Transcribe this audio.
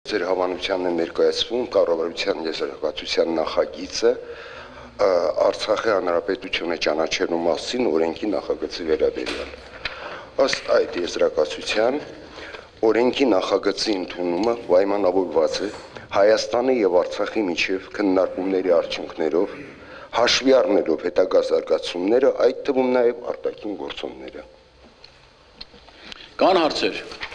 Ձեր հավանությանն է ներկայացվում կառավարության եզրակացության նախագիծը Արցախի հանրապետությունը ճանաչելու մասին օրենքի նախագծի վերաբերյալ։ Ըստ այդ եզրակացության օրենքի նախագծի ընդունումը պայմանավորված է Հայաստանի եւ Արցախի միջև քննարկումների արդյունքներով, հաշվի առնելով հետագա զարգացումները, այդ թվում նաեւ արտաքին գործոնները։ Կան հարցեր։